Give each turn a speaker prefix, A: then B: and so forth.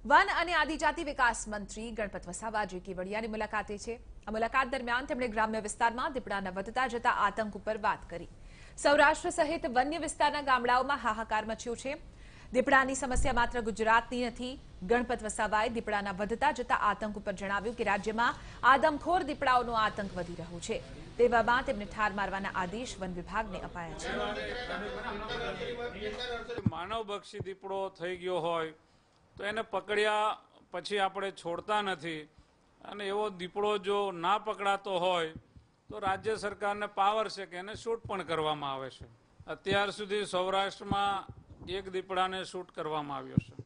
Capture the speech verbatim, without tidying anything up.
A: One અને આદિજાતિ વિકાસ મંત્રી ગણપત વસાવા આજે કેવડિયાની મુલાકાતે છે। આ મુલાકાત દરમિયાન તેમણે ગ્રામ્ય વિસ્તારમાં દીપડાના વધતા જતા આતંક ઉપર વાત કરી। સૌરાષ્ટ્ર સહિત વન્ય વિસ્તારના ગામડાઓમાં હાહાકાર મચ્યો છે। દીપડાની સમસ્યા માત્ર ગુજરાતની નથી। ગણપત વસાવાએ દીપડાના વધતા જતા આતંક ઉપર જણાવ્યું કે રાજ્યમાં આદમખોર દીપડાઓનો આતંક વધી રહ્યો છે। તેવામાં તેમને ઠાર મારવાના આદેશ વન વિભાગને અપાયા છે।
B: માનવબક્ષી દીપડો થઈ ગયો હોય તો એને પકડ્યા પછી આપણે છોડતા નથી અને એવો દીપડો જો ના પકડાતો હોય તો રાજ્ય સરકારને પાવર છે કે એને શૂટ પણ કરવામાં આવે છે। અત્યાર સુધી સૌરાષ્ટ્રમાં એક દીપડાને શૂટ કરવામાં આવ્યો છે।